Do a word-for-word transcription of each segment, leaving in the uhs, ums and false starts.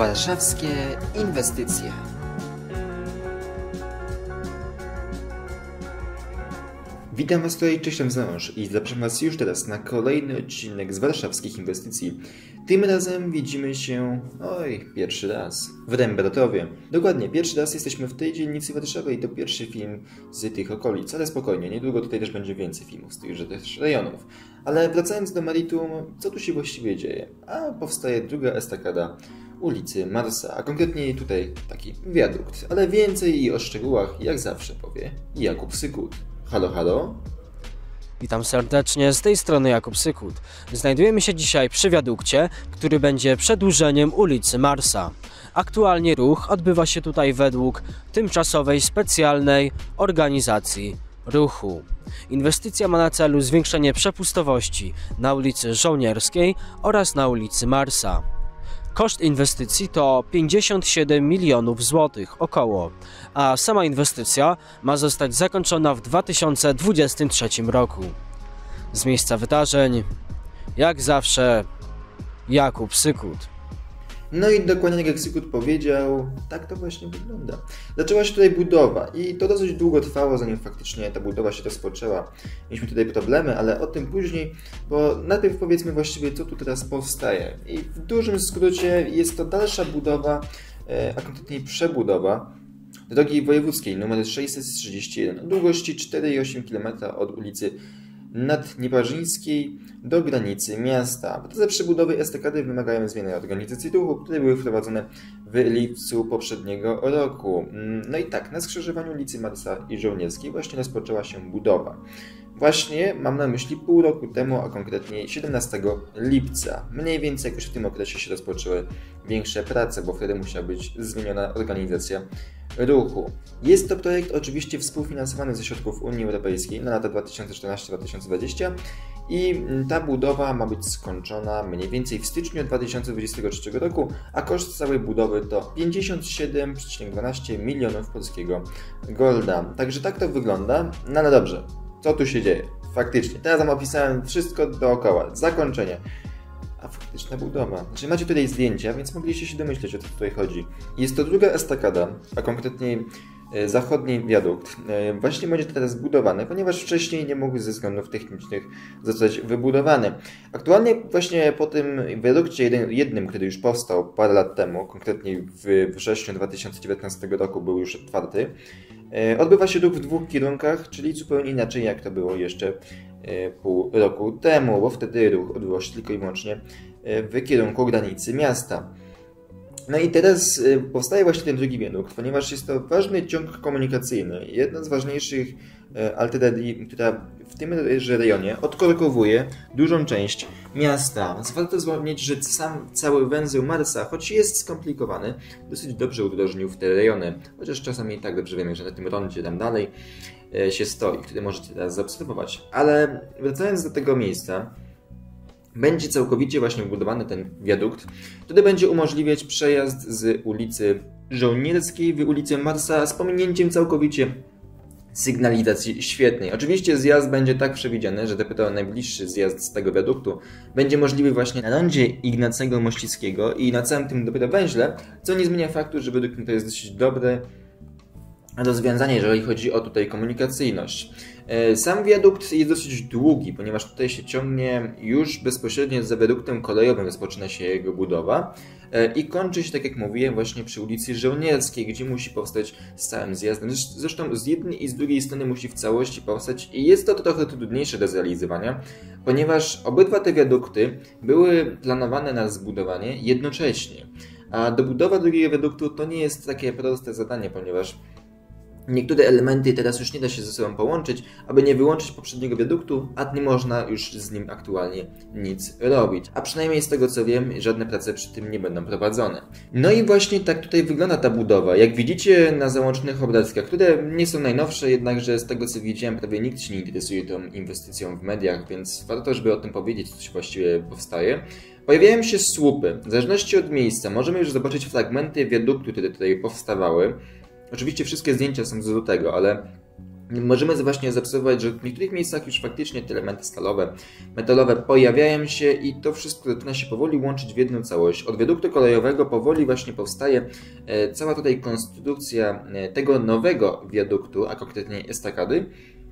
Warszawskie inwestycje. Witam Was tutaj, cześć, tam Zanosz i zapraszam Was już teraz na kolejny odcinek z warszawskich inwestycji. Tym razem widzimy się, oj, pierwszy raz, w Rembrandtowie. Dokładnie, pierwszy raz jesteśmy w tej dzielnicy Warszawy i to pierwszy film z tych okolic, ale spokojnie, niedługo tutaj też będzie więcej filmów z tychże też rejonów. Ale wracając do meritum, co tu się właściwie dzieje? A powstaje druga estakada ulicy Marsa, a konkretnie tutaj taki wiadukt. Ale więcej i o szczegółach, jak zawsze powie Jakub Sykut. Halo, halo? Witam serdecznie, z tej strony Jakub Sykut. Znajdujemy się dzisiaj przy wiadukcie, który będzie przedłużeniem ulicy Marsa. Aktualnie ruch odbywa się tutaj według tymczasowej specjalnej organizacji ruchu. Inwestycja ma na celu zwiększenie przepustowości na ulicy Żołnierskiej oraz na ulicy Marsa. Koszt inwestycji to pięćdziesiąt siedem milionów złotych około, a sama inwestycja ma zostać zakończona w dwa tysiące dwudziestym trzecim roku. Z miejsca wydarzeń, jak zawsze, Jakub Sykut. No i dokładnie jak Sykut powiedział, tak to właśnie wygląda. Zaczęła się tutaj budowa i to dosyć długo trwało, zanim faktycznie ta budowa się rozpoczęła. Mieliśmy tutaj problemy, ale o tym później, bo najpierw powiedzmy właściwie, co tu teraz powstaje. I w dużym skrócie jest to dalsza budowa, a konkretniej przebudowa drogi wojewódzkiej nr sześćset trzydzieści jeden o długości cztery przecinek osiem kilometra od ulicy Nadnieparzyńskiej do granicy miasta. Prace przebudowy estakady wymagają zmiany organizacji ruchu, które były wprowadzone w lipcu poprzedniego roku. No i tak, na skrzyżowaniu ulicy Marsa i Żołnierskiej właśnie rozpoczęła się budowa. Właśnie mam na myśli pół roku temu, a konkretnie siedemnastego lipca. Mniej więcej jakoś w tym okresie się rozpoczęły większe prace, bo wtedy musiała być zmieniona organizacja ruchu. Jest to projekt oczywiście współfinansowany ze środków Unii Europejskiej na lata dwa tysiące czternasty do dwa tysiące dwudziestego i ta budowa ma być skończona mniej więcej w styczniu dwa tysiące dwudziestego trzeciego roku, a koszt całej budowy to pięćdziesiąt siedem przecinek dwanaście milionów polskiego golda. Także tak to wygląda. No ale dobrze, co tu się dzieje? Faktycznie, teraz wam opisałem wszystko dookoła, zakończenie. A faktyczna budowa. Znaczy macie tutaj zdjęcia, więc mogliście się domyśleć, o co tutaj chodzi. Jest to druga estakada, a konkretnie zachodni wiadukt. Właśnie będzie teraz budowany, ponieważ wcześniej nie mógł ze względów technicznych zostać wybudowany. Aktualnie właśnie po tym wiadukcie jednym, który już powstał parę lat temu, konkretnie w wrześniu dwa tysiące dziewiętnastego roku był już otwarty, odbywa się ruch w dwóch kierunkach, czyli zupełnie inaczej jak to było jeszcze pół roku temu, bo wtedy ruch odbywał się tylko i wyłącznie w kierunku granicy miasta. No i teraz powstaje właśnie ten drugi wiadukt, ponieważ jest to ważny ciąg komunikacyjny. Jedna z ważniejszych arterii, która w tym rejonie odkorkowuje dużą część miasta. Warto zwolnić, że sam cały węzeł Marsa, choć jest skomplikowany, dosyć dobrze udrożnił w te rejony. Chociaż czasami tak dobrze wiemy, że na tym rondzie tam dalej się stoi, który możecie teraz zaobserwować. Ale wracając do tego miejsca, będzie całkowicie właśnie wybudowany ten wiadukt, który będzie umożliwiać przejazd z ulicy Żołnierskiej w ulicę Marsa z pominięciem całkowicie sygnalizacji świetnej. Oczywiście zjazd będzie tak przewidziany, że dopiero najbliższy zjazd z tego wiaduktu będzie możliwy właśnie na rondzie Ignacego Mościckiego i na całym tym dopiero węźle, co nie zmienia faktu, że według mnie to jest dosyć dobre rozwiązanie, jeżeli chodzi o tutaj komunikacyjność. Sam wiadukt jest dosyć długi, ponieważ tutaj się ciągnie już bezpośrednio za wiaduktem kolejowym, rozpoczyna się jego budowa i kończy się, tak jak mówiłem, właśnie przy ulicy Żołnierskiej, gdzie musi powstać z całym zjazdem. Zresztą z jednej i z drugiej strony musi w całości powstać i jest to trochę trudniejsze do zrealizowania, ponieważ obydwa te wiadukty były planowane na zbudowanie jednocześnie, a dobudowa drugiego wiaduktu to nie jest takie proste zadanie, ponieważ niektóre elementy teraz już nie da się ze sobą połączyć, aby nie wyłączyć poprzedniego wiaduktu, a nie można już z nim aktualnie nic robić. A przynajmniej z tego co wiem, żadne prace przy tym nie będą prowadzone. No i właśnie tak tutaj wygląda ta budowa. Jak widzicie na załączonych obrazkach, które nie są najnowsze, jednakże z tego co widziałem, prawie nikt się nie interesuje tą inwestycją w mediach, więc warto, żeby o tym powiedzieć, co właściwie powstaje. Pojawiają się słupy. W zależności od miejsca możemy już zobaczyć fragmenty wiaduktu, które tutaj powstawały. Oczywiście wszystkie zdjęcia są z lutego, ale możemy właśnie zaobserwować, że w niektórych miejscach już faktycznie te elementy skalowe, metalowe pojawiają się i to wszystko zaczyna się powoli łączyć w jedną całość. Od wiaduktu kolejowego powoli właśnie powstaje cała tutaj konstrukcja tego nowego wiaduktu, a konkretnie estakady.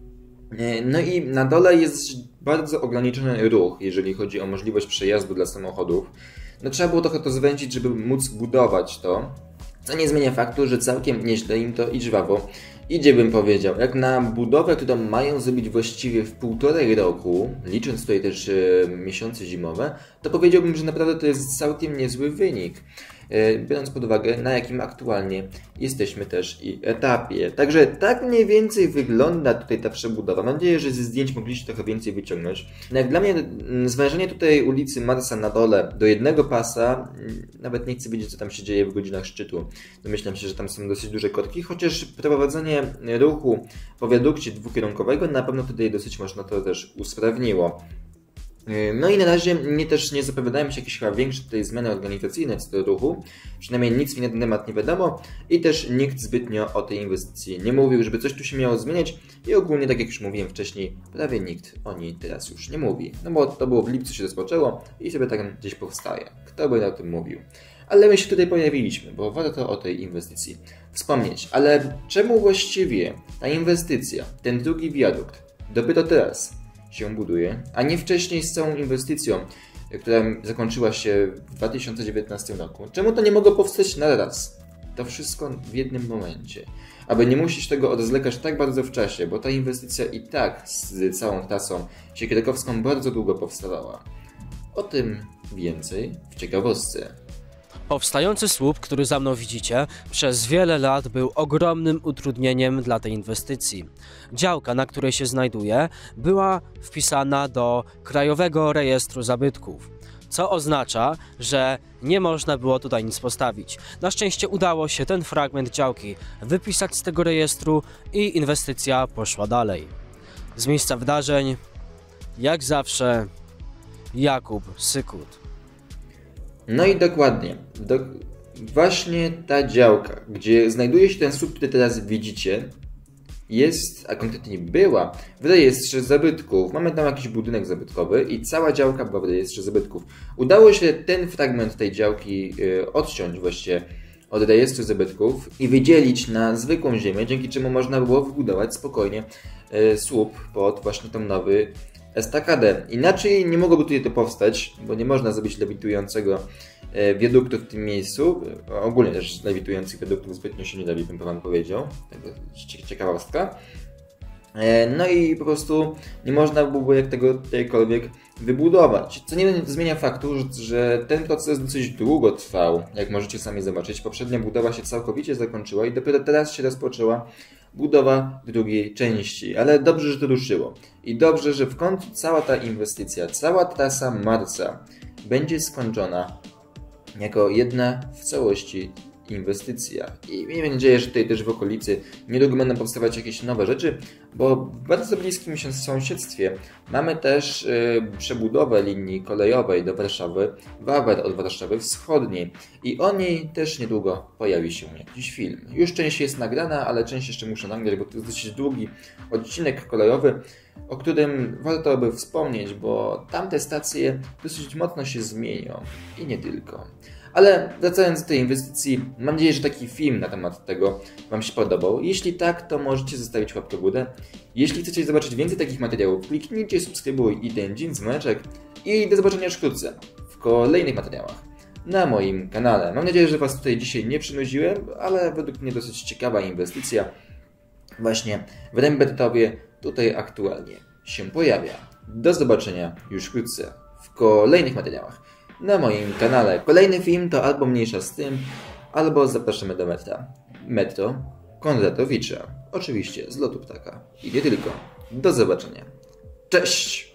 No i na dole jest bardzo ograniczony ruch, jeżeli chodzi o możliwość przejazdu dla samochodów. No trzeba było trochę to zwędzić, żeby móc budować to, co nie zmienia faktu, że całkiem nieźle im to i żwawo idzie, bym powiedział. Jak na budowę, którą mają zrobić właściwie w półtorej roku, licząc tutaj też e, miesiące zimowe, to powiedziałbym, że naprawdę to jest całkiem niezły wynik. E, biorąc pod uwagę, na jakim aktualnie jesteśmy też i etapie. Także tak mniej więcej wygląda tutaj ta przebudowa. Mam nadzieję, że ze zdjęć mogliście trochę więcej wyciągnąć. No jak dla mnie zwężenie tutaj ulicy Marsa na dole do jednego pasa, nawet nie chcę wiedzieć, co tam się dzieje w godzinach szczytu. Domyślam się, że tam są dosyć duże korki, chociaż prowadzenie ruchu po wiadukcie dwukierunkowego na pewno tutaj dosyć mocno to też usprawniło. No i na razie mnie też nie zapowiadają się jakieś chyba większe tutaj zmiany organizacyjne co do ruchu. Przynajmniej nic mi na ten temat nie wiadomo i też nikt zbytnio o tej inwestycji nie mówił, żeby coś tu się miało zmieniać i ogólnie, tak jak już mówiłem wcześniej, prawie nikt o niej teraz już nie mówi. No bo to było w lipcu się rozpoczęło i sobie tak gdzieś powstaje. Kto by o tym mówił? Ale my się tutaj pojawiliśmy, bo warto o tej inwestycji wspomnieć. Ale czemu właściwie ta inwestycja, ten drugi wiadukt, dopiero teraz się buduje, a nie wcześniej z całą inwestycją, która zakończyła się w dwa tysiące dziewiętnastym roku? Czemu to nie mogło powstać na raz? To wszystko w jednym momencie. Aby nie musisz tego odwlekać tak bardzo w czasie, bo ta inwestycja i tak z całą trasą siekierkowską bardzo długo powstawała. O tym więcej w ciekawostce. Powstający słup, który za mną widzicie, przez wiele lat był ogromnym utrudnieniem dla tej inwestycji. Działka, na której się znajduje, była wpisana do Krajowego Rejestru Zabytków, co oznacza, że nie można było tutaj nic postawić. Na szczęście udało się ten fragment działki wypisać z tego rejestru i inwestycja poszła dalej. Z miejsca wydarzeń, jak zawsze, Jakub Sykut. No i dokładnie, do, właśnie ta działka, gdzie znajduje się ten słup, który teraz widzicie, jest, a konkretnie była, w rejestrze zabytków. Mamy tam jakiś budynek zabytkowy i cała działka była w rejestrze zabytków. Udało się ten fragment tej działki y, odciąć właściwie od rejestru zabytków i wydzielić na zwykłą ziemię, dzięki czemu można było wbudować spokojnie y, słup pod właśnie tą nowy estakadę. Inaczej nie mogłoby tutaj to powstać, bo nie można zrobić lewitującego wiaduktu w tym miejscu. Ogólnie też lewitujących wiaduktów zbytnio się nie da, bym wam powiedział. Ciekawostka. No i po prostu nie można byłoby jak tego jakkolwiek wybudować. Co nie zmienia faktu, że ten proces dosyć długo trwał, jak możecie sami zobaczyć. Poprzednia budowa się całkowicie zakończyła i dopiero teraz się rozpoczęła budowa drugiej części. Ale dobrze, że to ruszyło. I dobrze, że w końcu cała ta inwestycja, cała trasa Marsa będzie skończona jako jedna w całości inwestycja. I miejmy nadzieję, że tutaj też w okolicy niedługo będą powstawać jakieś nowe rzeczy, bo w bardzo bliskim sąsiedztwie mamy też y, przebudowę linii kolejowej do Warszawy, Wawer od Warszawy Wschodniej i o niej też niedługo pojawi się jakiś film. Już część jest nagrana, ale część jeszcze muszę nagrać, bo to jest dosyć długi odcinek kolejowy, o którym warto by wspomnieć, bo tamte stacje dosyć mocno się zmienią i nie tylko. Ale wracając do tej inwestycji, mam nadzieję, że taki film na temat tego wam się podobał. Jeśli tak, to możecie zostawić łapkę w górę. Jeśli chcecie zobaczyć więcej takich materiałów, kliknijcie subskrybuj i ten dzień dzwoneczek. I do zobaczenia już wkrótce w kolejnych materiałach na moim kanale. Mam nadzieję, że was tutaj dzisiaj nie przynudziłem, ale według mnie dosyć ciekawa inwestycja właśnie w Rembertowie tutaj aktualnie się pojawia. Do zobaczenia już wkrótce w kolejnych materiałach na moim kanale. Kolejny film to albo Mniejsza z tym, albo Zapraszamy do metra. Metro Konratowicza. Oczywiście z lotu ptaka. I nie tylko. Do zobaczenia. Cześć!